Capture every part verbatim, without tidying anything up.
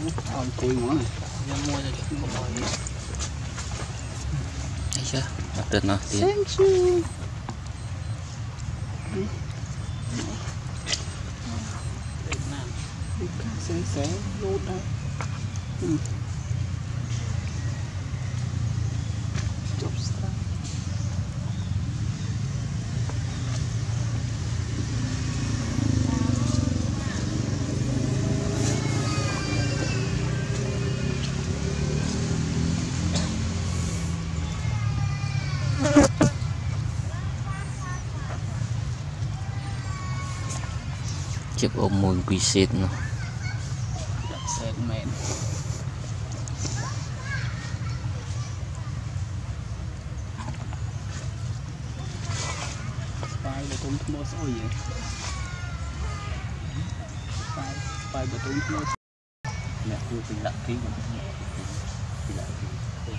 còn cùi nữa này mua cho chúng không mồi thấy chưa mặt tuyệt nào tiền sáng sáng lốt đó chụp sao chụp ôm mùi quy xịt nó xe mẹn phai để tốn mua sôi vậy phai phai để tốn mua nè tôi bị lặng ký rồi bị lặng ký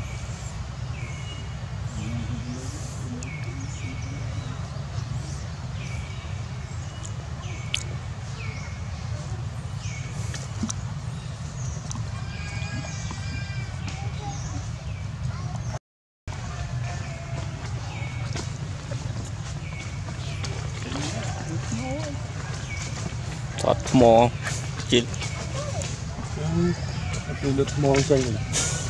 thoát mò chín tôi được mò chơi rồi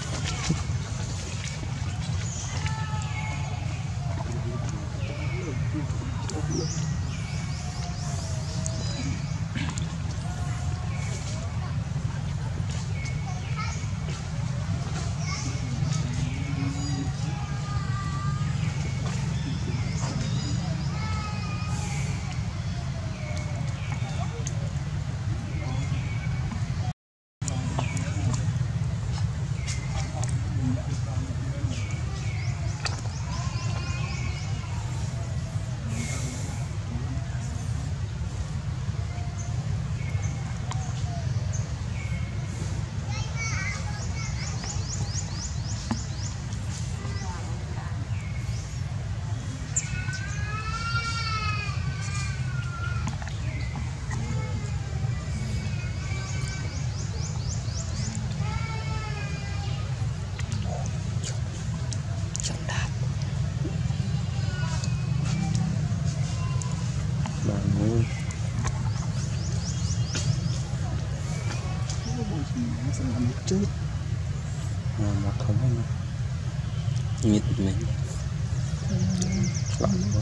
trước mà không nhịn mình lắm quá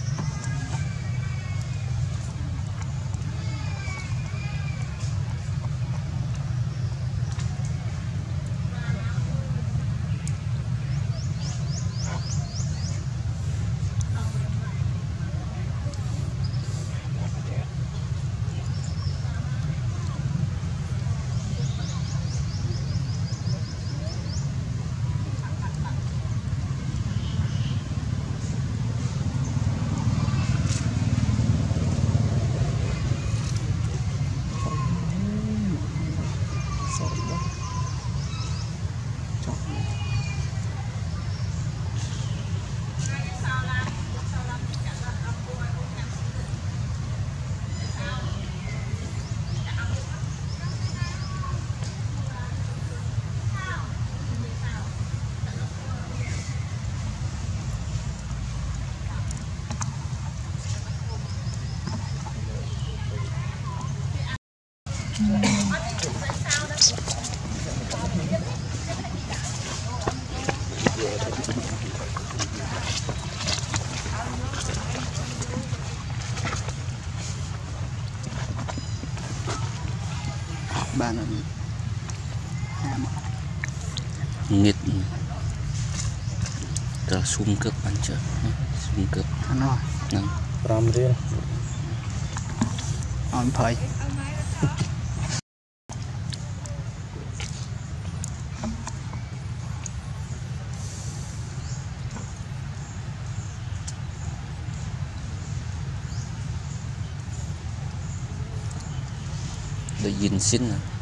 bạn là nghịch ta sung cấp ăn chợ sung cấp nó nè ram riêng on phải để nhìn xin